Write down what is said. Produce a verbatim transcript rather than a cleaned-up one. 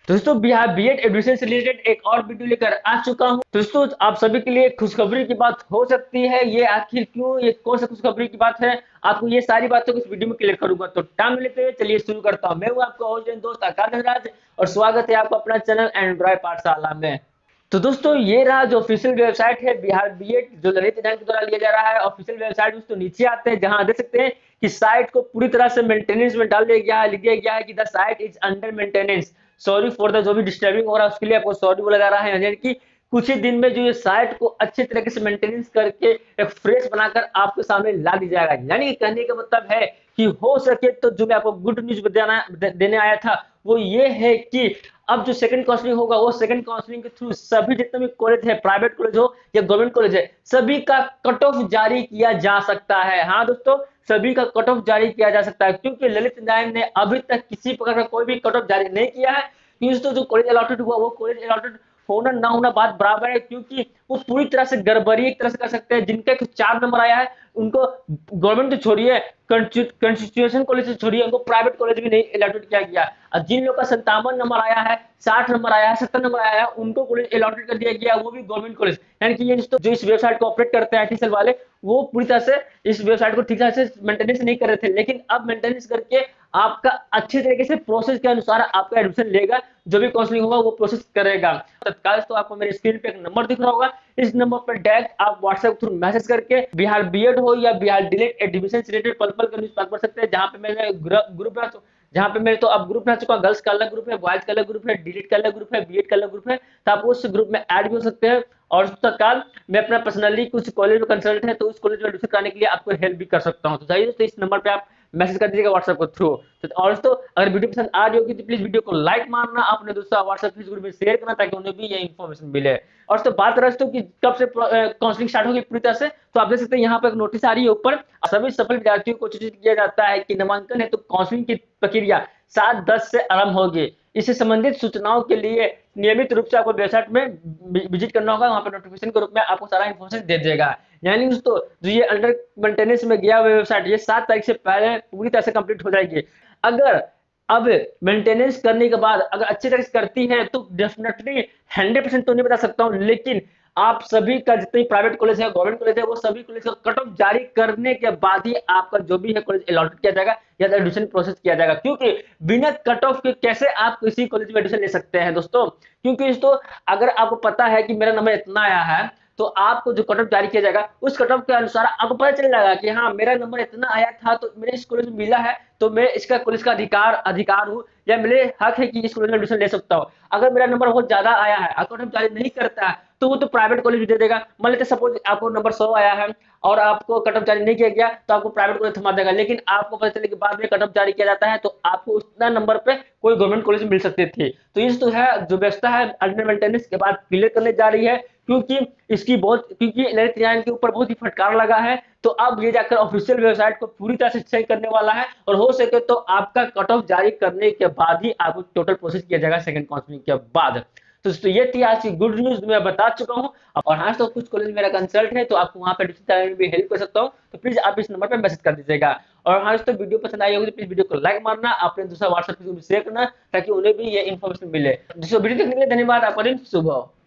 दोस्तों Bihar BEd admission से related एक और वीडियो लेकर आ चुका हूं। दोस्तों आप सभी के लिए खुशखबरी की बात हो सकती है। ये आखिर क्यों, ये कौन सा खुशखबरी की बात है, आपको ये सारी बातों को इस वीडियो में क्लियर करूंगा। तो टाइम लेते हुए चलिए शुरू करता हूं। मैं हूं आपका होस्ट एंड दोस्त आकाश राज और स्वागत है आपका अपना चैनल एंड्रॉय पाठशाला में। तो दोस्तों ये रहा जो ऑफिशियल वेबसाइट है बिहार बीएड, जो ललित नारायण के द्वारा लिया जा रहा है ऑफिशियल वेबसाइट। दोस्तों नीचे आते हैं जहां देख सकते हैं कि साइट को पूरी तरह से मेंटेनेंस में डाल दिया गया है। लिख दिया गया है कि the site is under maintenance, sorry for the, जो भी डिस्टर्बिंग हो रहा है उसके लिए आपको सॉरी बोला जा रहा है। यानी कि कुछ ही दिन में जो ये साइट को अच्छे तरीके से मेंटेनेंस करके एक फ्रेश बनाकर आपके सामने ला दी जाएगा। यानी कि कहने का मतलब है कि हो सके तो जो मैं आपको गुड न्यूज देने आया था वो ये है कि अब जो सेकंड काउंसलिंग होगा वो सेकंड काउंसलिंग के थ्रू सभी जितने भी कॉलेज है, प्राइवेट कॉलेज हो या गवर्नमेंट कॉलेज है, सभी का कट ऑफ जारी किया जा सकता है। हाँ दोस्तों, सभी का कट ऑफ जारी किया जा सकता है, क्योंकि ललित नारायण ने अभी तक किसी प्रकार का कोई भी कट ऑफ जारी नहीं किया है। क्योंकि तो जो कॉलेज अलॉटेड हुआ वो कॉलेज अलॉटेड होना ना होना बात बराबर है, क्योंकि वो पूरी तरह से गड़बड़ी एक तरह से कर सकते हैं। जिनका चार नंबर आया है उनको गवर्नमेंट तो छोड़िए, कंस्टिट्यूशन कॉलेज से छोड़िए, उनको प्राइवेट कॉलेज भी नहीं अलॉटेड किया गया। और जिन लोगों का संतावन नंबर आया है, साठ नंबर आया है, सत्तर नंबर आया है, उनको कॉलेज अलॉटेड कर दिया गया, वो भी गवर्नमेंट कॉलेज। यानी कि ये जो इस वेबसाइट को ऑपरेट करते हैं आईटी वाले, वो पूरी तरह से इस वेबसाइट को ठीक तरह से मेंटेनेंस नहीं कर रहे थे, लेकिन अब मेंटेनेंस करके आपका अच्छे तरीके से प्रोसेस के अनुसार आपका एडमिशन लेगा। जो भी काउंसलिंग होगा वो प्रोसेस करेगा तत्काल। तो आपको मेरे स्क्रीन पे एक नंबर दिख रहा होगा, इस नंबर पर डायरेक्ट आप व्हाट्सएप थ्रू मैसेज करके बिहार बीएड हो या बिहार डिलीट एडमिशन से रिलेटेड पल पल का न्यूज पढ़ सकते हैं। जहां पे मेरे ग्रुप है, जहां पे मेरे तो अब ग्रुप बना चुका, गर्ल्स का अलग ग्रुप है, बॉयज का अलग ग्रुप है, डिलीट का अलग ग्रुप है, बीएड का अलग ग्रुप है। तो आप उस ग्रुप में ऐड भी हो सकते हैं। और तत्काल मैं अपना पर्सनली कुछ कॉलेज में कंसल्ट है तो उस कॉलेज में एडमिशन कराने के लिए आपको हेल्प भी कर सकता हूं। तो चाहिए तो इस नंबर पे आप मैसेज कर दीजिएगा व्हाट्सएप के थ्रू। तो और तो अगर वीडियो पसंद आ रही होगी तो प्लीज वीडियो को लाइक मारना, अपने दोस्तों व्हाट्सएप ग्रुप में शेयर करना ताकि उन्हें भी ये इन्फॉर्मेशन मिले। और तो बात रहे तो कि कब से काउंसलिंग स्टार्ट होगी पूरी तरह से, तो आप देख सकते हैं यहाँ पर एक नोटिस आ रही है ऊपर। सभी सफल विद्यार्थियों को सूचित किया जाता है कि नामांकन है तो काउंसलिंग की प्रक्रिया सात दस से आरंभ होगी। इससे संबंधित सूचनाओं के लिए नियमित रूप से आपको वेबसाइट में विजिट करना होगा। वहां पर नोटिफिकेशन के रूप में आपको सारा इन्फॉर्मेशन दे देगा। यानी दोस्तों जो ये अंडर मेंटेनेंस में गया वेबसाइट, ये सात तारीख से पहले पूरी तरह से कंप्लीट हो जाएगी। अगर अब मेंटेनेंस करने के बाद अगर अच्छी तरह से करती है तो डेफिनेटली हंड्रेड परसेंट तो नहीं बता सकता हूँ, लेकिन आप सभी का जितने प्राइवेट कॉलेज है, गवर्नमेंट कॉलेज है, वो सभी कॉलेज का कट ऑफ जारी करने के बाद ही आपका जो भी है कॉलेज अलॉटेड किया जाएगा या एडमिशन प्रोसेस किया जाएगा। क्योंकि बिना कट ऑफ के कैसे आप किसी कॉलेज में एडमिशन ले सकते हैं दोस्तों। क्योंकि दोस्तों अगर आपको पता है कि मेरा नंबर इतना आया है तो आपको जो कट ऑफ जारी किया जाएगा उस कट ऑफ के अनुसार आपको पता चल जाएगा कि हाँ मेरा नंबर इतना आया था तो मेरे इस कॉलेज में मिला है तो मैं इसका कॉलेज का अधिकार अधिकार हूँ या मेरे हक है कि इस कॉलेज में एडमिशन ले सकता हूँ। अगर मेरा नंबर बहुत ज्यादा आया है, कट ऑफ जारी नहीं करता है, तो वो तो प्राइवेट कॉलेज भी दे देगा। मान लेते सपोज आपको नंबर सौ आया है और आपको कट ऑफ जारी नहीं किया गया तो आपको प्राइवेट कॉलेज थमा देगा, लेकिन आपको पता चले कि बाद में कट ऑफ जारी किया जाता है तो आपको उतना नंबर पे कोई गवर्नमेंट कॉलेज मिल सकती थी। तो ये तो है जो व्यवस्था है अंडर मेंटेनेंस के बाद क्लियर करने जा रही है, क्योंकि इसकी बहुत क्योंकि ललित नारायण के ऊपर बहुत ही फटकार लगा है। तो अब ये जाकर ऑफिशियल वेबसाइट को पूरी तरह से चेक करने वाला है और हो सके तो आपका कट ऑफ जारी करने के बाद ही आपको टोटल प्रोसेस किया जाएगा सेकंड काउंसलिंग के बाद। तो दोस्तों ये थी आज की गुड न्यूज, मैं बता चुका हूँ। और हाँ तो कुछ कॉलेज मेरा कंसल्ट है तो आपको वहां पर भी हेल्प कर सकता हूँ, तो प्लीज आप इस नंबर पर मैसेज कर दीजिएगा। और हाँ दोस्तों वीडियो पसंद आई होगी तो प्लीज वीडियो को लाइक मारना, अपने दूसरा व्हाट्सएप शेयर करना ताकि उन्हें भी ये इन्फॉर्मेशन मिले। दोस्तों वीडियो देखने के लिए धन्यवाद, आपका दिन शुभ हो।